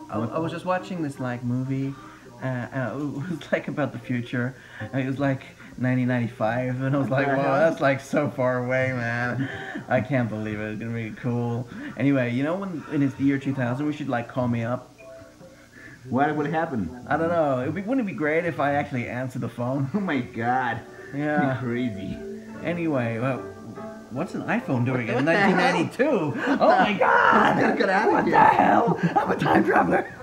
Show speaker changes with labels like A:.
A: I was just watching this like movie. It was like about the future. And it was like 1995, and I was like, "Wow, that's like so far away, man! I can't believe it. It's gonna be cool." Anyway, you know when it's the year 2000, we should like call me up.
B: What would happen?
A: I don't know. Wouldn't it be great if I actually answered the phone?
B: Oh my god.
A: Yeah.
B: You're crazy.
A: Anyway, well, what's an iPhone doing in 1992? Oh my god!
B: Get out of
A: What
B: here.
A: the hell? I'm a time traveler.